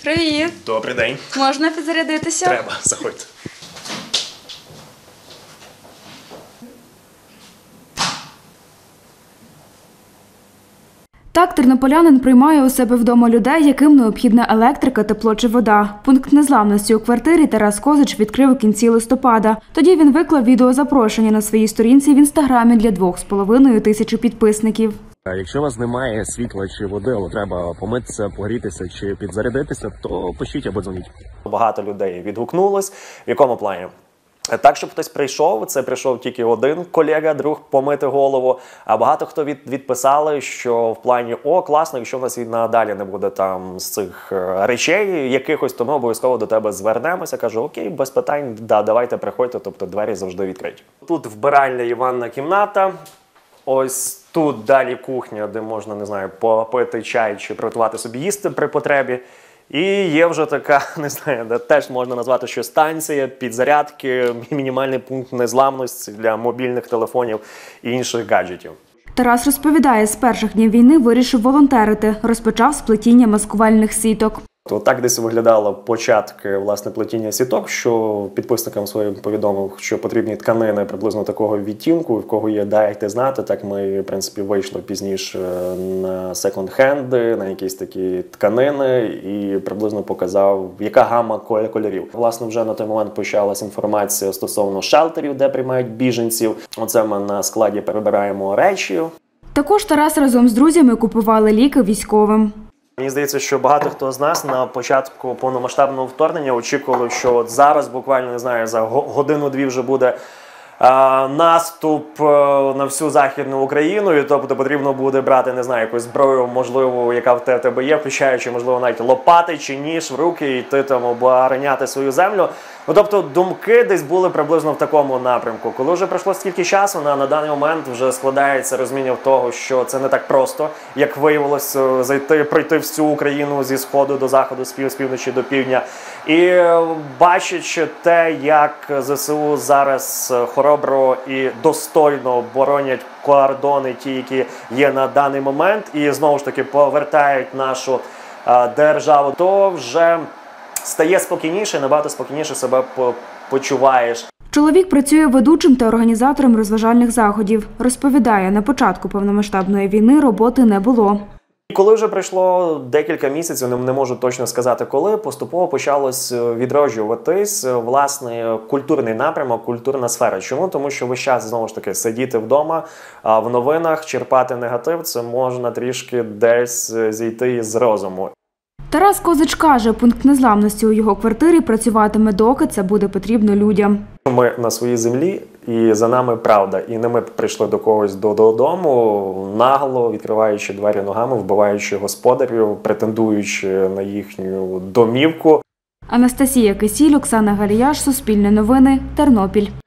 Привіт! Добрий день. Можна підзарядитися? Треба, заходьте. Так тернополянин приймає у себе вдома людей, яким необхідна електрика, тепло чи вода. Пункт незламності у квартирі Тарас Козич відкрив у кінці листопада. Тоді він виклав відеозапрошення на своїй сторінці в інстаграмі для 2,5 тисячі підписників. Якщо у вас немає світла чи води, але треба помитися, погрітися чи підзарядитися, то пишіть або дзвоніть. Багато людей відгукнулось. В якому плані? Так, щоб хтось прийшов, це прийшов тільки один колега, друг, помити голову, а багато хто відписали, що в плані, класно, якщо в нас і надалі не буде там з цих речей якихось, то ми обов'язково до тебе звернемося. Кажу, окей, без питань, давайте приходьте, тобто двері завжди відкриті. Тут вбиральня і ванна кімната, ось тут далі кухня, де можна, не знаю, попити чай чи приготувати собі їсти при потребі. І є вже така, не знаю, де теж можна назвати, що станція, підзарядки, мінімальний пункт незламності для мобільних телефонів і інших гаджетів. Тарас розповідає, з перших днів війни вирішив волонтерити, розпочав з плетіння маскувальних сіток. Так десь виглядало початки, власне, плетіння сіток, що підписникам своїм повідомив, що потрібні тканини приблизно такого відтінку, в кого є, дайте знати. Так ми, в принципі, вийшли пізніше на секонд-хенди, на якісь такі тканини і приблизно показав, яка гама кольорів. Власне, вже на той момент почалась інформація стосовно шелтерів, де приймають біженців. Оце ми на складі перебираємо речі. Також Тарас разом з друзями купували ліки військовим. Мені здається, що багато хто з нас на початку повномасштабного вторгнення очікували, що от зараз, буквально, не знаю, за годину-дві вже буде наступ на всю Західну Україну, і тобто потрібно буде брати, не знаю, якусь зброю, можливо, яка в тебе є, включаючи, можливо, навіть лопати чи ніж в руки, і йти там обороняти свою землю. Ну, тобто думки десь були приблизно в такому напрямку. Коли вже пройшло стільки часу, на даний момент вже складається розуміння в того, що це не так просто, як виявилось, пройти всю Україну зі сходу до заходу, з півночі до півдня. І бачачи те, як ЗСУ зараз хоробро і достойно боронять кордони, ті, які є на даний момент, і знову ж таки повертають нашу державу, то вже стає спокійніше, набагато спокійніше себе почуваєш. Чоловік працює ведучим та організатором розважальних заходів. Розповідає, на початку повномасштабної війни роботи не було. Коли вже пройшло декілька місяців, не можу точно сказати коли, поступово почалось відроджуватись, власне, культурний напрямок, культурна сфера. Чому? Тому що весь час, знову ж таки, сидіти вдома, в новинах, черпати негатив, це можна трішки десь зійти з розуму. Тарас Козич каже, пункт незламності у його квартирі працюватиме, доки це буде потрібно людям. Ми на своїй землі, і за нами правда. І не ми прийшли до когось додому, нагло відкриваючи двері ногами, вбиваючи господарів, претендуючи на їхню домівку. Анастасія Кисіль, Оксана Галіяш, Суспільне новини, Тернопіль.